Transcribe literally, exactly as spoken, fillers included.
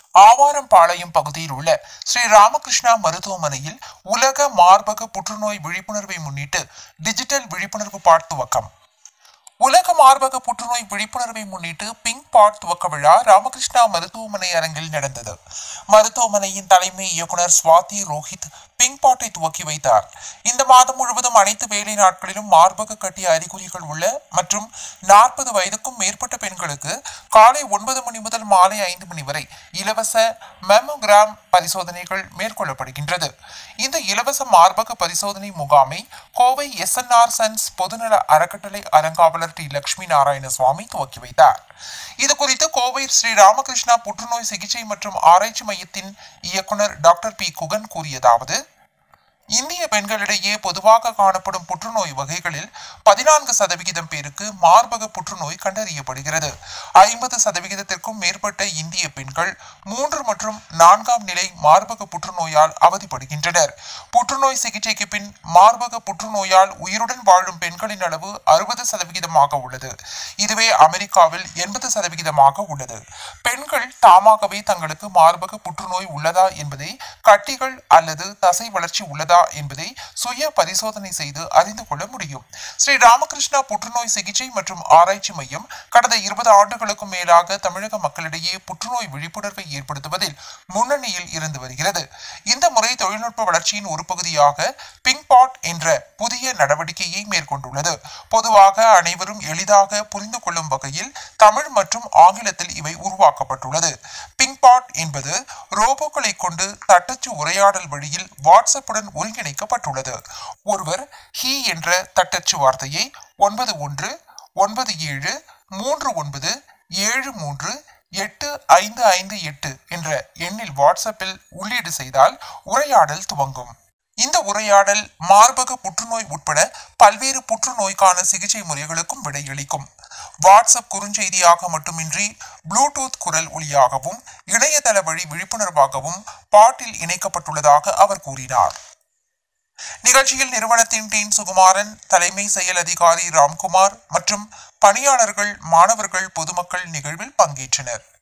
ஆவாரம்பாளையம் பகுதியில் உள்ள ஸ்ரீ ராமகிருஷ்ணா மருத்துவமனையில் உலக மார்பக புற்றுநோய் விழிப்புணர்வை முன்னிட்டு டிஜிட்டல் விழிப்புணர்வு பாட் துவக்கம். உலக மார்பக புற்றுநோய் விழிப்புணர்வை முன்னிட்டு பிங்க் பாட் துவக்க விழா ராமகிருஷ்ணா மருத்துவமனை அரங்கில் நடந்தது. மருத்துவமனையின் தலைமை இயக்குனர் சுவாதி ரோஹித் பிங்க் பாட்டை துவக்கி வைத்தார். இந்த மாதம் முழுவதும் அனைத்து வேலை நாட்களிலும் மார்பக கட்டி அறிகுறிகள் உள்ள மற்றும் நாற்பது வயதுக்கும் மேற்பட்ட பெண்களுக்கு காலை ஒன்பது மணி முதல் மாலை ஐந்து மணி வரை இலவச மேமோகிராம் பரிசோதனைகள் மேற்கொள்ளப்படுகின்றது. இந்த இலவச மார்பக பரிசோதனை முகாமை Kovai S N R sons பொதுநல அறக்கட்டளை அறங்காவலர் டி லட்சுமி நாராயண சுவாமி துவக்கி வைத்தார். இது குறித்து கோவை ஸ்ரீ ராமகிருஷ்ணா புற்றுநோய் சிகிச்சை மற்றும் ஆராய்ச்சி மையத்தின் இயக்குனர் டாக்டர் பி குகன் கூறியதாவது: இந்திய பெண்களிடையே பொதுவாக காணப்படும் புற்றுநோய் வகைகளில் பதினான்கு சதவிகிதம் பேருக்கு மார்பக புற்றுநோய் கண்டறியப்படுகிறது. ஐம்பது சதவிகிதத்திற்கும் மேற்பட்ட இந்திய பெண்கள் மூன்று மற்றும் நான்காம் நிலை மார்பக புற்றுநோயால் அவதிப்படுகின்றனர். புற்றுநோய் சிகிச்சைக்கு பின் மார்பக புற்றுநோயால் உயிருடன் வாழும் பெண்களின் அளவு அறுபது சதவிகிதமாக உள்ளது. இதுவே அமெரிக்காவில் எண்பது சதவிகிதமாக உள்ளது. பெண்கள் தாமாகவே தங்களுக்கு மார்பக புற்றுநோய் உள்ளதா என்பதை, கட்டிகள் அல்லது தசை வளர்ச்சி உள்ளதா என்பதை சுய பரிசோதனை செய்து அறிந்து கொள்ள முடியும். ஸ்ரீ ராமகிருஷ்ணா புற்றுநோய் சிகிச்சை மற்றும் ஆராய்ச்சி மையம் கடந்த இருபது ஆண்டுகளுக்கும் மேலாக தமிழக மக்களிடையே புற்றுநோய் விழிப்புணர்வை ஏற்படுத்துவதில் முன்னணியில் இருந்து வருகிறது. இந்த முறை தொழில்நுட்ப வளர்ச்சியின் ஒரு பகுதியாக பிங்க் பாட் என்ற புதிய நடவடிக்கையை மேற்கொண்டுள்ளது. பொதுவாக அனைவரும் எளிதாக புரிந்து கொள்ளும் வகையில் தமிழ் மற்றும் ஆங்கிலத்தில் இவை உருவாக்கப்பட்டுள்ளது. பிங்க் பாட் என்பது ரோபோக்களை கொண்டு தட்டச்சு உரையாடல் வழியில் வாட்ஸ்அப்புடன் ஒருங்கிணைக்கப்பட்டுள்ளது. ஒருவர் ஹி என்ற தட்டச்சு வார்த்தையை ஒன்பது ஒன்று ஒன்பது ஏழு மூன்று ஒன்பது ஏழு மூன்று எட்டு ஐந்து ஐந்து எட்டு என்ற எண்ணில் வாட்ஸ்அப்பில் உள்ளீடு செய்தால் உரையாடல் துவங்கும். இந்த உரையாடல் மார்பக புற்றுநோய் உட்பட பல்வேறு புற்றுநோய்க்கான சிகிச்சை முறைகளுக்கும் விடையளிக்கும். வாட்ஸ்அப் குறுஞ்செய்தியாக மட்டுமின்றி ப்ளூடூத் குரல் ஒலியாகவும் இணையதள வழி விழிப்புணர்வாகவும் பாட்டில் இணைக்கப்பட்டுள்ளதாக அவர் கூறினார். நிகழ்ச்சியில் நிறுவனத்தின் டீன் சுகுமாரன், தலைமை செயல் அதிகாரி ராம்குமார் மற்றும் பணியாளர்கள், மாணவர்கள், பொதுமக்கள் நிகழ்வில் பங்கேற்றனர்.